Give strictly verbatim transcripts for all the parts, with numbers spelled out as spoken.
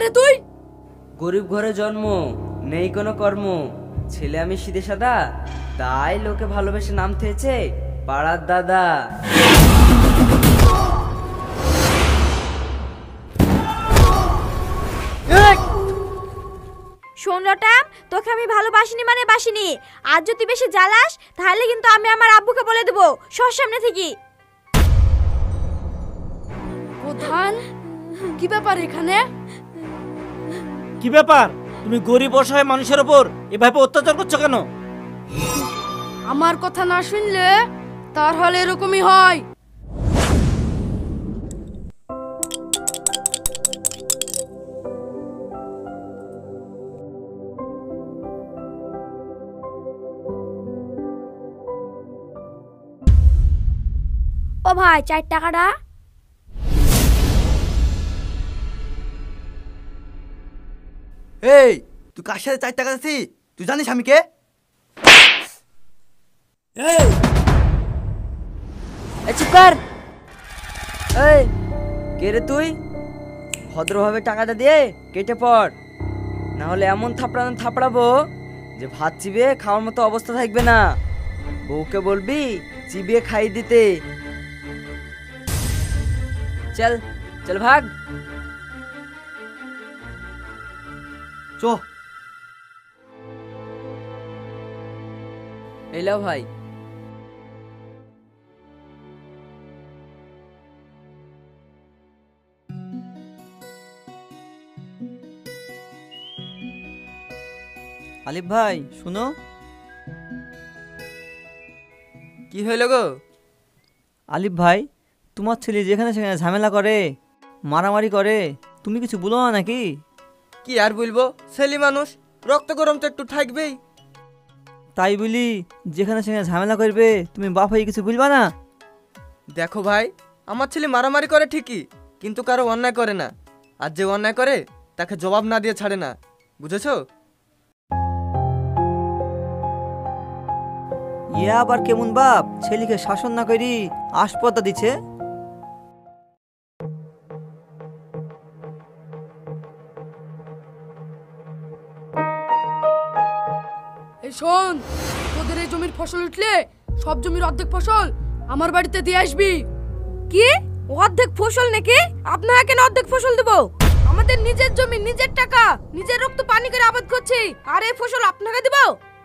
রে তুই? গরিব ঘরে জন্ম, নেই কোনো কর্ম, ছেলে আমি সিধে সাদা, তাই লোকে ভালোবেসে নাম থেয়েছে পাড়ার দাদা। শোন রটাম, তোকে আমি ভালোবাসিনি মানে বাসিনি। আজ যদি বেশি জ্বালাস তাহলে কিন্তু আমি আমার আব্বুকে বলে দেবো সর সামনে থেকে। প্রধান, কি ব্যাপার এখানে? কি ব্যাপার? তুমি গরিব অসহায় মানুষের উপর এভাবে অত্যাচার করছো কেন? আমার কথা না শুনলে তার হলে এরকমই হয়। ও ভাই, চার টাকাটা। এই, তুই কার সাথে চার টাকা দিছিস? তুই জানিস আমি কে? এই চুপ কর। এই কে রে তুই? ভদ্রভাবে টাকাটা দিয়ে কেটে পড়, না হলে এমন থাপড়ানো থাপড়াবো যে ভাত চিবিয়ে খাওয়ার মতো অবস্থা থাকবে না। বউকে বলবি চিবিয়ে খাইয়ে দিতে। চল চল ভাগ। চ। এই লাও ভাই। আলিফ ভাই শুনো। কি হইল গো? আলিফ ভাই, তোমার ছেলে যেখানে সেখানে ঝামেলা করে, মারামারি করে, তুমি কিছু বলো না নাকি? কি আর বলবো, ছেলে মানুষ, রক্ত গরম তো একটু থাকবেই। তাই বলি যেখানে সেখানে ঝামেলা করবে, তুমি বাপ হয়ে কিছু বলবা না? দেখো ভাই, আমার ছেলে মারামারি করে ঠিকই, কিন্তু কারো অন্যায় করে না। আর যে অন্যায় করে তাকে জবাব না দিয়ে ছাড়ে না, বুঝেছো? ইয়া আবার কেমন বাপ, ছেলেকে শাসন না করি আসপদা দিচ্ছে? এই শোন, তোদের এই জমির ফসল উঠলে সব জমির অর্ধেক ফসল আমার বাড়িতে দিয়ে আসবি। কি অর্ধেক ফসল নাকি? আপনারা কেন অর্ধেক ফসল দেবো? আমাদের নিজের জমি, নিজের টাকা, নিজের রক্ত পানি করে আবাদ করছি, আর এই ফসল আপনাকে দেবো?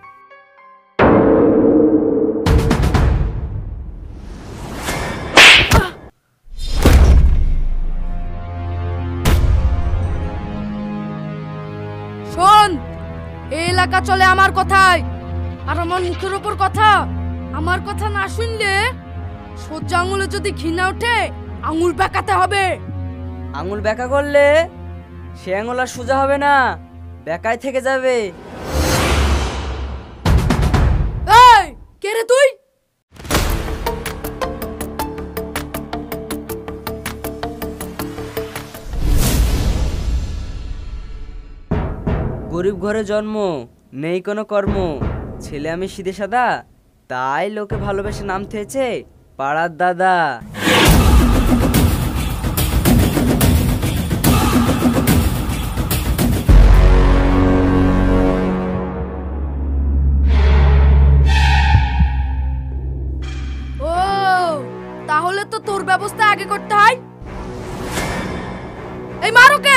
শোন, এই এলাকা চলে আমার কথায়, আর আমার মুখের ওপর কথা। আমার কথা না শুনলে সোজা আঙুলে যদি ঘৃণা ওঠে আঙুল বেঁকাতে হবে। আঙুল বেঁকা করলে সে আঙুল আর সোজা হবে না, বেঁকায় থেকে যাবে। এই কে রে তুই? গরিব ঘরে জন্ম, নেই কোনো কর্ম, ছেলে আমি সিধে সাদা, তাই লোকে ভালোবেসে নাম থেয়েছে পাড়ার দাদা। ও, তাহলে তো তোর ব্যবস্থা আগে করতে হয়। এই মারোকে।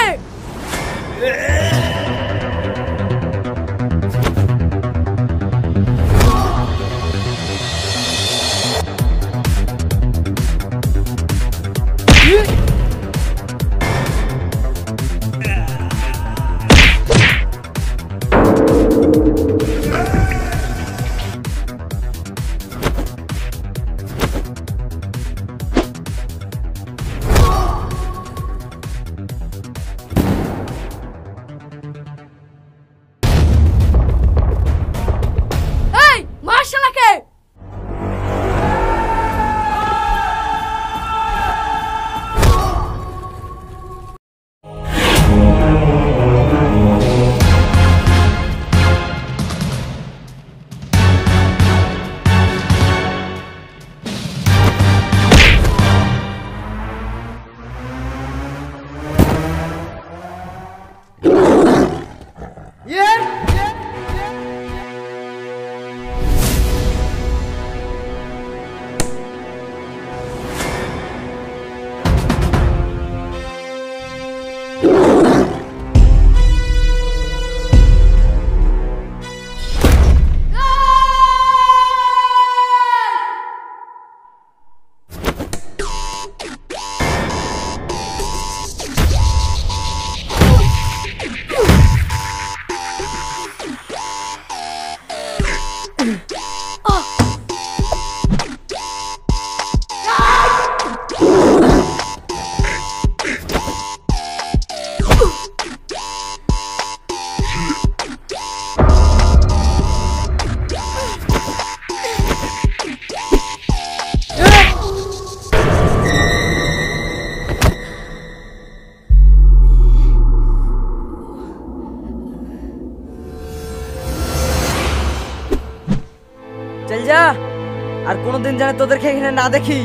যা, আর কোনোদিন যেন তোদেরকে এখানে না দেখি।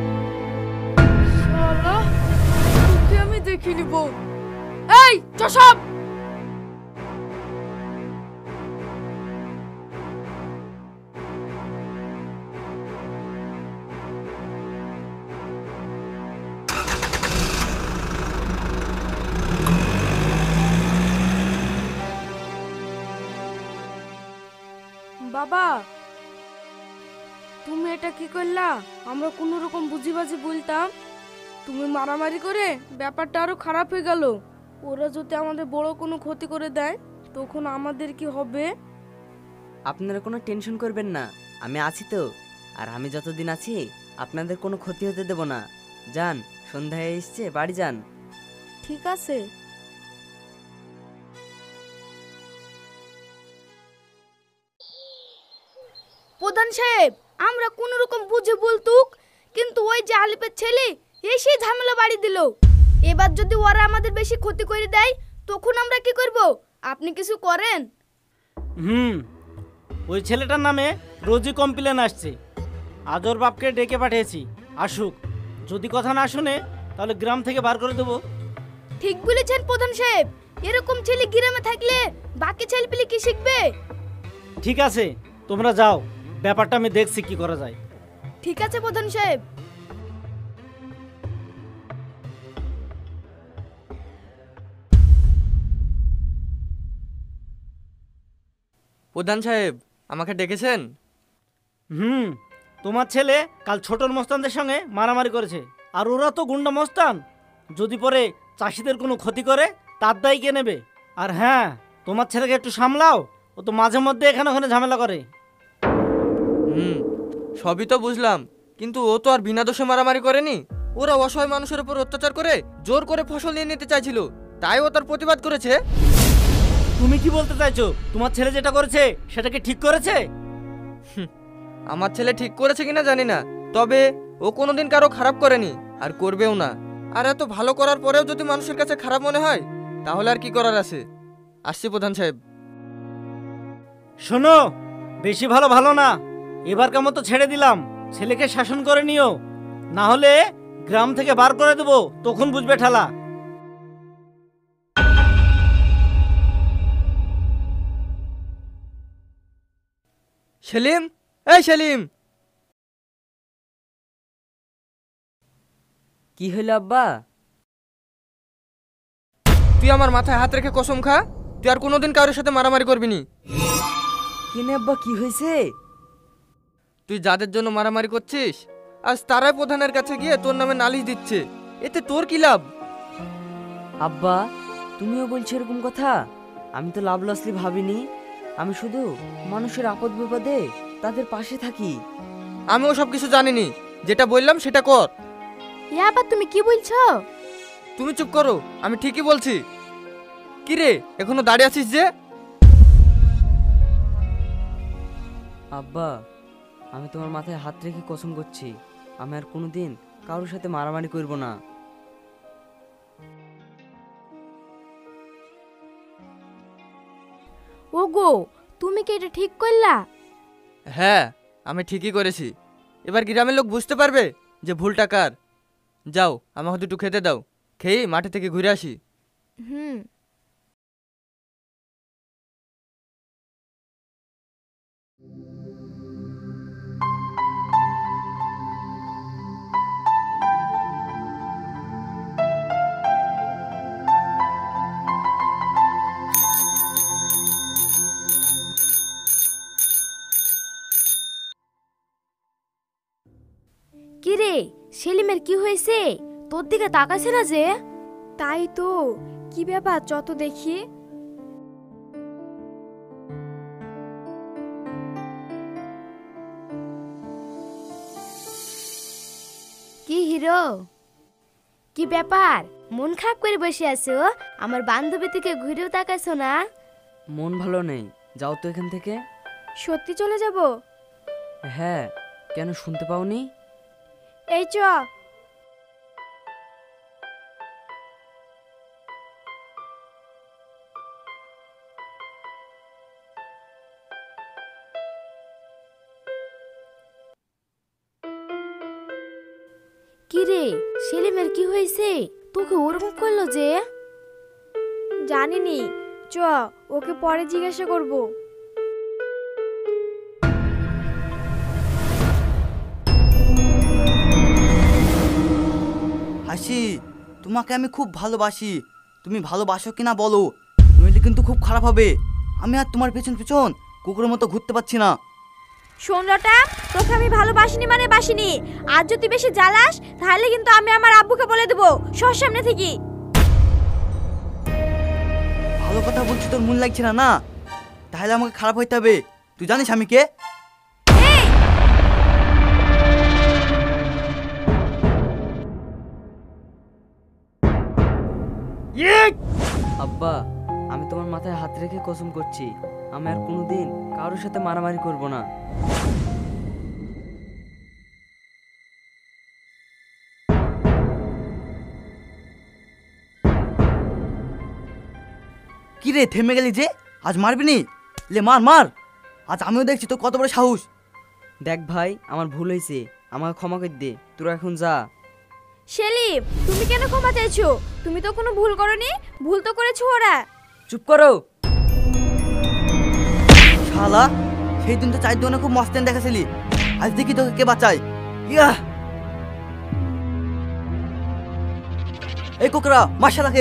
শালা, তোকে আমি দেখে নিব। এই চসব, বাবা তুমি এটা কি করলা? আমরা কোনো রকম বুঝিবাজি বলতাম, তুমি মারামারি করে ব্যাপারটা আরো খারাপ হয়ে গেল। ওরা যদি আমাদের বড় কোনো ক্ষতি করে দেয় তখন আমাদের কি হবে? আপনারা কোনো টেনশন করবেন না, আমি আছি তো। আর আমি যতদিন আছি আপনাদের কোনো ক্ষতি হতে দেব না। যান, সন্ধ্যা হয়ে এসছে, বাড়ি যান। ঠিক আছে। প্রধান সাহেব, আমরা কোন রকম বুঝে বলতুক, কিন্তু ওই যে আলিপের ছেলে এসে ঝামেলা বাড়ি দিল। এবার যদি ওরা আমাদের বেশি ক্ষতি করে দেয় তখন আমরা কি করব? আপনি কিছু করেন। হুম, ওই ছেলেটার নামে রোজই কমপ্লেন আসছে। আজ ওর বাপকে ডেকে পাঠিয়েছি, আসুক। যদি কথা না শুনে তাহলে গ্রাম থেকে বার করে দেবো। ঠিক বলেছেন প্রধান সাহেব, এরকম ছেলে গ্রামে থাকলে বাকি ছেলেপিলে কি শিখবে? ঠিক আছে, তোমরা যাও, ব্যাপারটা আমি দেখছি কি করা যায়। ঠিক আছে প্রধান সাহেব। প্রধান সাহেব, আমাকে ডেকেছেন? হুম, তোমার ছেলে কাল ছোটর মস্তানদের সঙ্গে মারামারি করেছে, আর ওরা তো গুন্ডা মস্তান। যদি পরে চাষিদের কোনো ক্ষতি করে তার দায় কে নেবে? আর হ্যাঁ, তোমার ছেলেকে একটু সামলাও, ও তো মাঝে মধ্যে এখানে ওখানে ঝামেলা করে। হুম, সবই তো বুঝলাম, কিন্তু ও তো আর বিনা দোষে মারামারি করেনি। ওরা অসহায় মানুষের উপর অত্যাচার করে জোর করে ফসল নিয়ে নিতে চাইছিল, তাই ও তার প্রতিবাদ করেছে। তুমি কি বলতে চাইছো? তোমার ছেলে যেটা করেছে সেটা কি ঠিক করেছে? আমার ছেলে ঠিক করেছে কিনা জানি না, তবে ও কোনোদিন কারো খারাপ করেনি আর করবেও না। আর এত ভালো করার পরেও যদি মানুষের কাছে খারাপ মনে হয় তাহলে আর কি করার আছে। আসছি প্রধান সাহেব। শোনো, বেশি ভালো ভালো না, এবার কেমন তো ছেড়ে দিলাম। ছেলেকে শাসন করে নিও, না হলে গ্রাম থেকে বার করে দেবো, তখন বুঝবে ঠেলা। সেলিম, এই সেলিম। কি হইলো আব্বা? তুই আমার মাথায় হাত রেখে কসম খা, তুই আর কোনোদিন কারোর সাথে মারামারি করবি নি। কিনে আব্বা, কি হয়েছে? তুই যাদের জন্য মারামারি করছিস আজ তারাই প্রধানের কাছে গিয়ে তোর নামে নালিশ দিচ্ছে, এতে তোর কি লাভ? আব্বা, তুমিও বলছো এরকম কথা? আমি তো লাভ লসলি ভাবিনি। আমি শুধু মানুষের আপদ বিপদে তাদের পাশে থাকি। আমিও সব কিছু জানিনি, যেটা বললাম সেটা কর। ইয়া আবার তুমি কি বলছো? তুমি চুপ করো, আমি ঠিকই বলছি। কি রে, এখনো দাঁড়িয়ে আছিস যে? আব্বা, আমি তোমার মাথায় হাত রেখে কসম করছি, আমি আর কোনোদিন কারোর সাথে মারামারি করব না। ওগো, তুমি কি এটা ঠিক করলা? হ্যাঁ, আমি ঠিকই করেছি। এবার গ্রামের লোক বুঝতে পারবে যে ভুলটা কার। যাও, আমাকে দুটো খেতে দাও, খেয়ে মাঠে থেকে ঘুরে আসি। হুম। কিরে, সেলিমের কি হয়েছে? তোর দিকে তাকাছে না যে? তাই তো, কি ব্যাপার যত দেখি। কি হিরো, কি ব্যাপার? মন খারাপ করে বসে আছো? আমার বান্ধবী থেকে ঘুরেও তাকাছো না? মন ভালো নেই, যাও তো এখান থেকে। সত্যি চলে যাব? হ্যাঁ, কেন শুনতে পাওনি? এই চ। কি রে সেলিমের কি হয়েছে? তোকে ওরকম করলো যে? জানিনি, চ ওকে পরে জিজ্ঞাসা করব। হাসি, তোমাকে আমি খুব ভালোবাসি, তুমি ভালোবাসো কিনা বলো, নইলে কিন্তু খুব খারাপ হবে। আমি আর তোমার পেছন পেছন কুকুরের মতো ঘুরতে পারছি না। শোন লটা, তোকে আমি ভালোবাসিনি মানে বাসিনি। আর যদি বেশি জ্বালাস তাহলে কিন্তু আমি আমার আব্বুকে বলে দেবো সর সামনে থেকে। ভালো কথা বলছি, তোর মন লাগছে না না? তাহলে আমাকে খারাপ হইতে হবে। তুই জানিস আমি কে? আব্বা, আমি তোমার মাথায় হাত রেখে কসম করছি, আমি আর কোনোদিন কারোর সাথে মারামারি করব না। কি রে থেমে গেলি যে? আজ মারবি নি? লে মার মার, আজ আমিও দেখছি তোর কত বড় সাহস। দেখ ভাই, আমার ভুল হয়েছে, আমাকে ক্ষমা করে দে, তোরা এখন যা। সেলিম, তুমি কেন ক্ষমা চাইছো? তুমি তো কোনো ভুল করনি, ভুল তো করেছো ওরা। চুপ করো। শালা, সেই দিন তো চায়ের দোকানে খুব মস্তেন দেখাছিলি, আজ দেখি তোকে কে বাঁচায়। ইয়া, এই কোকরা মার শালাকে।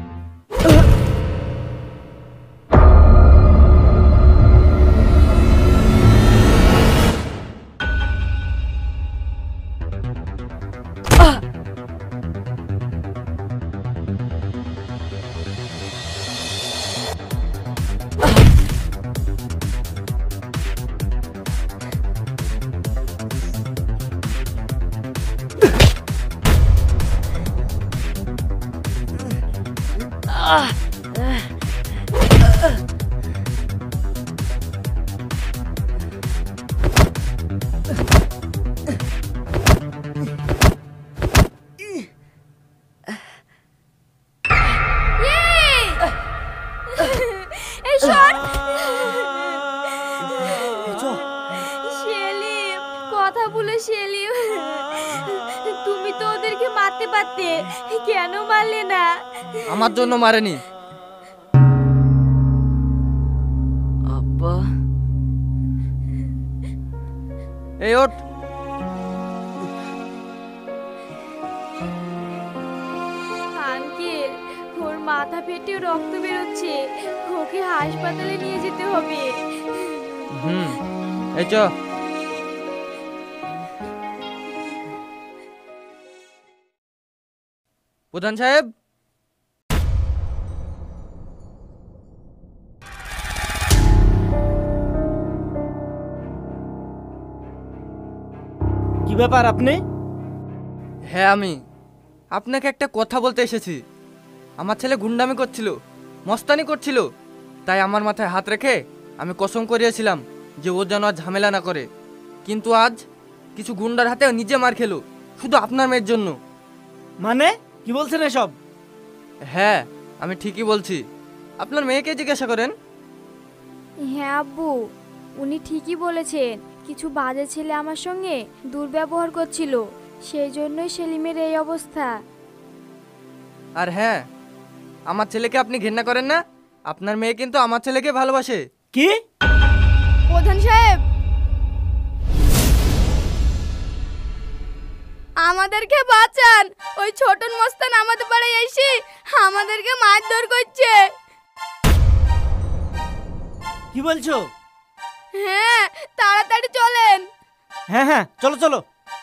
এই শোন সেলিম, কথা বলে সেলিম, তুমি তো ওদেরকে মারতে পারতে, কেন মারলে না? আমার জন্য মারেনি। আব্বা, এই ওঠ। আঙ্কেল, ওর মাথা ফেটে রক্ত বেরোচ্ছে, ওকে হাসপাতালে নিয়ে যেতে হবে। হুম, এই চ। প্রধান সাহেব, কি ব্যাপার আপনি? হ্যাঁ আমি আপনাকে একটা কথা বলতে এসেছি। আমার ছেলে গুন্ডামি করছিল, মস্তানি করছিল, তাই আমার মাথায় হাত রেখে আমি কসম করিয়েছিলাম যে ও যেন আর ঝামেলা না করে। কিন্তু আজ কিছু গুন্ডার হাতে নিজে মার খেলো, শুধু আপনার মেয়ের জন্য। মানে কি বলছেন এসব? হ্যাঁ, আমি ঠিকই বলছি। আপনার মেয়েকে জিজ্ঞাসা করেন। হ্যাঁ আব্বু, উনি ঠিকই বলেছেন। কিছু বাজে ছেলে আমার সঙ্গে দুর্ব্যবহার করছিল, সেই জন্যই সেলিমের এই অবস্থা। আর হ্যাঁ, আমার ছেলেকে আপনি ঘেন্না করেন না? আপনার মেয়ে কিন্তু আমার ছেলেকে ভালোবাসে। কি? প্রধান সাহেব, আমাদেরকে বাঁচান, ওই ছোটন মস্তান আমাদের বাড়ি এসে আমাদেরকে মারধর করছে। কি বলছো? হ্যাঁ, তাড়াতাড়ি চলেন। হ্যাঁ হ্যাঁ, চলো চলো।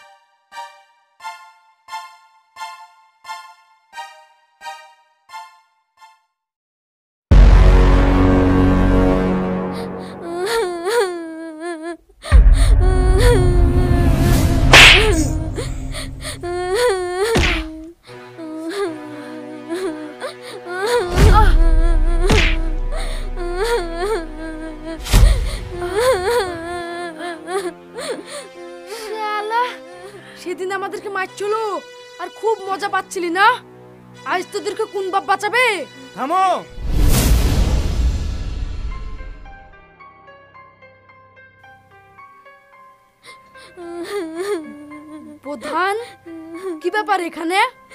সেদিন আমাদেরকে মারছিল আর খুব মজা পাচ্ছিলি না? আজ তোদেরকে কোন বাপ বাঁচাবে? থামো। প্রধান, কি ব্যাপার এখানে?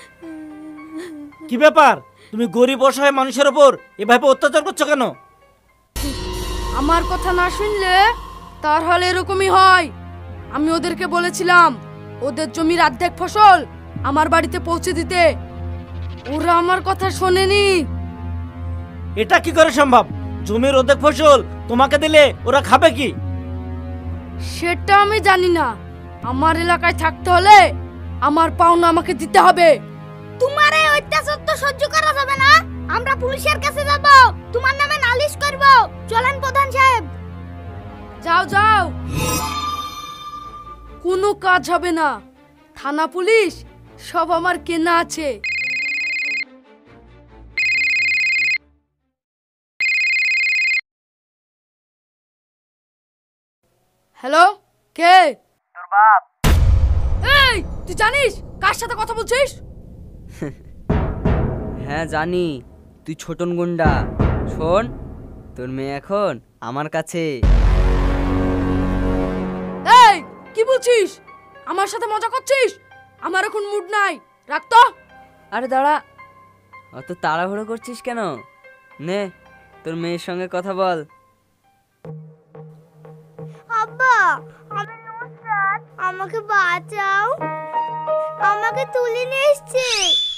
কি ব্যাপার? তুমি গরিব অসহায় মানুষের ওপর এভাবে অত্যাচার করছো কেন? আমার কথা না শুনলে তার হাল এরকমই হয়। আমি ওদেরকে বলেছিলাম ওদের জমির অর্ধেক ফসল আমার বাড়িতে পৌঁছে দিতে, ওরা আমার কথা শোনেনি। এটা কি করে সম্ভব? জমির অর্ধেক ফসল তোমাকে দিলে ওরা খাবে কি? সেটা আমি জানি না। আমার এলাকায় থাকতে হলে আমার পাওনা আমাকে দিতে হবে। তোমার এই অত্যাচার তো সহ্য করা যাবে না। আমরা পুলিশের কাছে যাব, তোমার নামে নালিশ করব। চলেন প্রধান সাহেব। যাও যাও, কোনো কাজ হবে না। থানা পুলিশ সব আমার কেনা আছে। হ্যালো, কে? তোর বাপ। এই, তুই জানিস কার সাথে কথা বলছিস? হ্যাঁ জানি, তুই ছোটন গুন্ডা। শোন, তোর মেয়ে এখন আমার কাছে। এই, কি বলছিস? আমার সাথে মজা করছিস? আমার এখন মুড নাই, রাখ তো। আরে দাঁড়া, অত তাড়াহুড়ো করছিস কেন? নে, তোর মেয়ের সঙ্গে কথা বল। আব্বা, আমি নুসরাত, আমাকে বাঁচাও। আমাকে তুলে নিয়ে এসছে।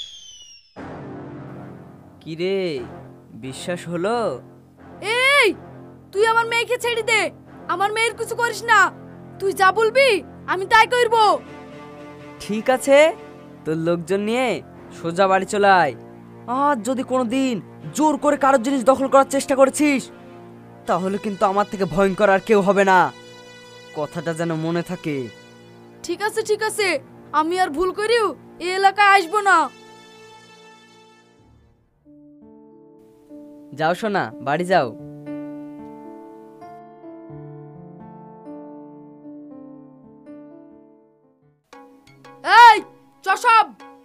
কি রে, বিশ্বাস হলো? এই, তুই আমার মেয়েকে ছেড়ে দে। আমার মেয়ের কিছু করিস না। তুই যা বলবি আমি তাই করব। ঠিক আছে, তোর লোকজন নিয়ে সোজা বাড়ি চলে আয়। আর যদি কোনোদিন জোর করে কারোর জিনিস দখল করার চেষ্টা করেছিস, তাহলে কিন্তু আমার থেকে ভয়ঙ্কর আর কেউ হবে না। কথাটা যেন মনে থাকে। ঠিক আছে ঠিক আছে, আমি আর ভুল করিও এই এলাকায় আসবো না। যাও সোনা, বাড়ি যাও। এই, চ সব।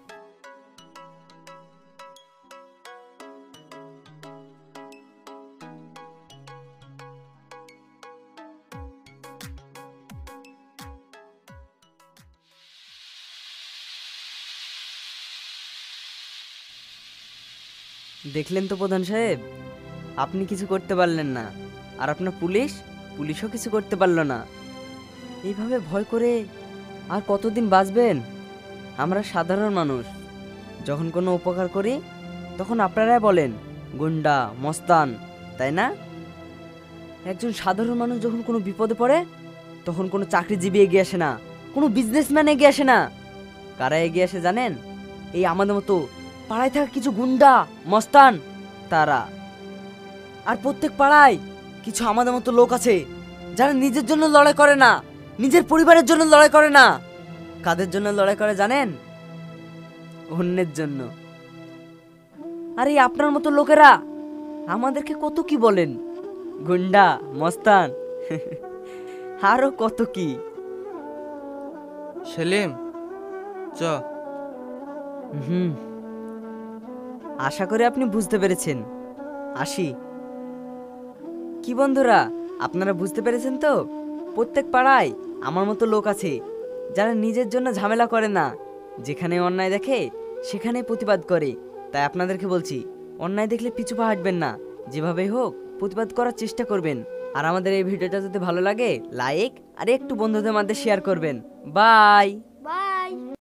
দেখলেন তো প্রধান সাহেব, আপনি কিছু করতে পারলেন না, আর আপনার পুলিশ পুলিশও কিছু করতে পারলো না। এইভাবে ভয় করে আর কতদিন বাঁচবেন? আমরা সাধারণ মানুষ, যখন কোনো উপকার করি তখন আপনারাই বলেন গুন্ডা মস্তান, তাই না? একজন সাধারণ মানুষ যখন কোনো বিপদে পড়ে তখন কোনো চাকরিজীবী এগিয়ে আসে না, কোনো বিজনেসম্যান এগিয়ে আসে না। কারা এগিয়ে আসে জানেন? এই আমাদের মতো পাড়ায় থাকা কিছু গুন্ডা মস্তান, তারা। আর প্রত্যেক পাড়ায় কিছু আমাদের মতো লোক আছে যারা নিজের জন্য লড়াই করে না, নিজের পরিবারের জন্য লড়াই করে না। কাদের জন্য লড়াই করে জানেন? অন্যের জন্য। আর এই আপনার মতো লোকেরা আমাদেরকে কত কি বলেন, গুন্ডা মস্তান, আরো কত কি। সেলিম, চ। হুম, আশা করি আপনি বুঝতে পেরেছেন। আসি। কি বন্ধুরা, আপনারা বুঝতে পেরেছেন তো? প্রত্যেক পাড়ায় আমার মতো লোক আছে যারা নিজের জন্য ঝামেলা করে না, যেখানে অন্যায় দেখে সেখানে প্রতিবাদ করে। তাই আপনাদেরকে বলছি, অন্যায় দেখলে পিছু পা হাঁটবেন না, যেভাবেই হোক প্রতিবাদ করার চেষ্টা করবেন। আর আমাদের এই ভিডিওটা যদি ভালো লাগে লাইক আর একটু বন্ধুদের মধ্যে শেয়ার করবেন। বাই।